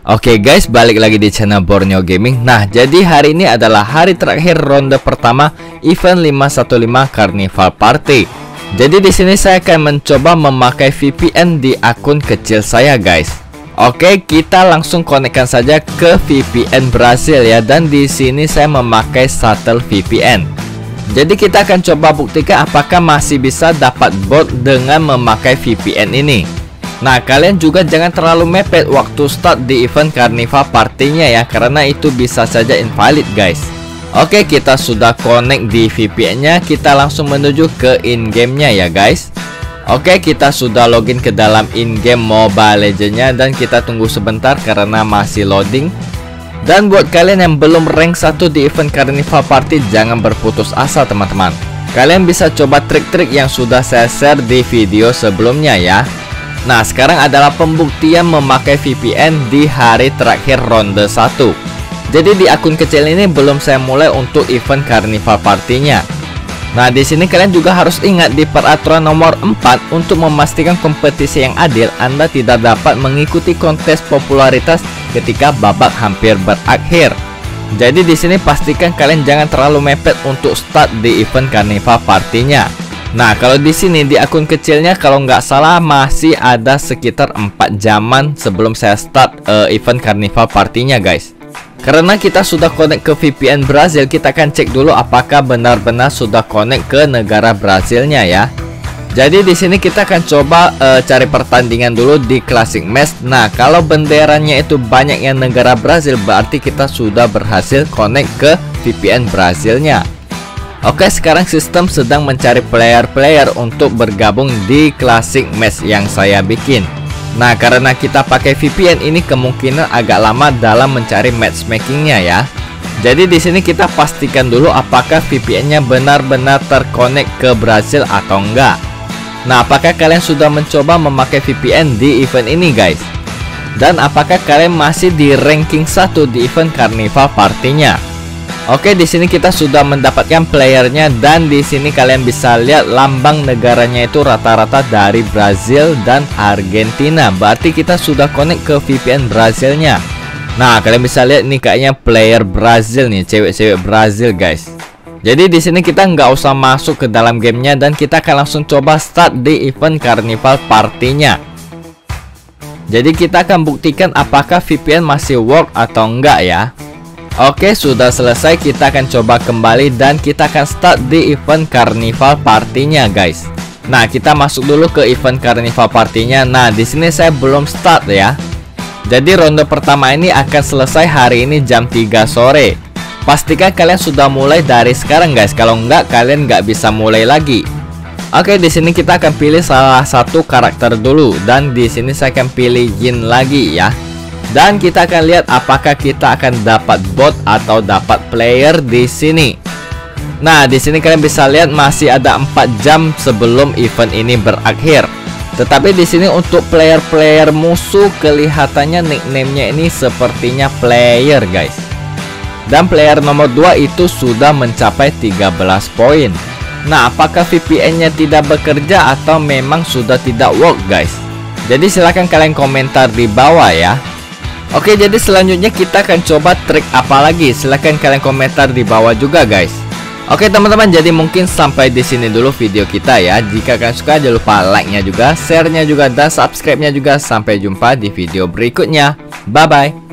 Oke guys, balik lagi di channel Borneo Gaming. Nah, jadi hari ini adalah hari terakhir ronde pertama event 515 Carnival Party. Jadi di sini saya akan mencoba memakai VPN di akun kecil saya guys. Oke, kita langsung konekkan saja ke VPN Brazil ya, dan di sini saya memakai Shuttle VPN. Jadi kita akan coba buktikan apakah masih bisa dapat bot dengan memakai VPN ini. Nah, kalian juga jangan terlalu mepet waktu start di event Carnival Partinya ya, karena itu bisa saja invalid guys. Oke, kita sudah connect di VPN-nya, kita langsung menuju ke in-game-nya ya guys. Oke, kita sudah login ke dalam in-game Mobile Legends-nya dan kita tunggu sebentar karena masih loading. Dan buat kalian yang belum rank 1 di event Carnival Party, jangan berputus asa teman-teman. Kalian bisa coba trik-trik yang sudah saya share di video sebelumnya ya. Nah, sekarang adalah pembuktian memakai VPN di hari terakhir ronde 1. Jadi di akun kecil ini belum saya mulai untuk event Carnival Partinya. Nah, di sini kalian juga harus ingat di peraturan nomor 4 untuk memastikan kompetisi yang adil, Anda tidak dapat mengikuti kontes popularitas ketika babak hampir berakhir. Jadi di sini pastikan kalian jangan terlalu mepet untuk start di event Carnival Partinya. Nah, kalau di sini di akun kecilnya kalau nggak salah masih ada sekitar 4 jaman sebelum saya start event Carnival Partinya guys. Karena kita sudah connect ke VPN Brazil, kita akan cek dulu apakah benar-benar sudah connect ke negara Brazilnya ya. Jadi di sini kita akan coba cari pertandingan dulu di Classic Match. Nah, kalau benderanya itu banyak yang negara Brazil, berarti kita sudah berhasil connect ke VPN Brazilnya. Oke, sekarang sistem sedang mencari player-player untuk bergabung di Classic Match yang saya bikin. Nah, karena kita pakai VPN ini kemungkinan agak lama dalam mencari matchmakingnya ya. Jadi di sini kita pastikan dulu apakah VPN-nya benar-benar terkonek ke Brazil atau enggak. Nah, apakah kalian sudah mencoba memakai VPN di event ini guys? Dan apakah kalian masih di ranking 1 di event Carnival Partinya? Oke, di sini kita sudah mendapatkan playernya dan di sini kalian bisa lihat lambang negaranya itu rata-rata dari Brazil dan Argentina. Berarti kita sudah connect ke VPN Brazilnya. Nah, kalian bisa lihat nih kayaknya player Brazil nih, cewek-cewek Brazil guys. Jadi di sini kita nggak usah masuk ke dalam gamenya dan kita akan langsung coba start di event Carnival Partinya. Jadi kita akan buktikan apakah VPN masih work atau enggak ya. Oke, sudah selesai, kita akan coba kembali dan kita akan start di event Carnival Partinya guys. Nah, kita masuk dulu ke event Carnival Partinya. Nah, di sini saya belum start ya. Jadi ronde pertama ini akan selesai hari ini jam 3 sore. Pastikan kalian sudah mulai dari sekarang guys. Kalau enggak, kalian nggak bisa mulai lagi. Oke, di sini kita akan pilih salah satu karakter dulu dan di sini saya akan pilih Yin lagi ya. Dan kita akan lihat apakah kita akan dapat bot atau dapat player di sini. Nah, di sini kalian bisa lihat masih ada 4 jam sebelum event ini berakhir. Tetapi di sini untuk player-player musuh kelihatannya nickname-nya ini sepertinya player guys. Dan player nomor 2 itu sudah mencapai 13 poin. Nah, apakah VPN-nya tidak bekerja atau memang sudah tidak work guys? Jadi silahkan kalian komentar di bawah ya. Oke, jadi selanjutnya kita akan coba trik apa lagi? Silahkan kalian komentar di bawah juga guys. Oke teman-teman, jadi mungkin sampai di sini dulu video kita ya. Jika kalian suka jangan lupa like-nya juga, share-nya juga, dan subscribe-nya juga. Sampai jumpa di video berikutnya. Bye bye.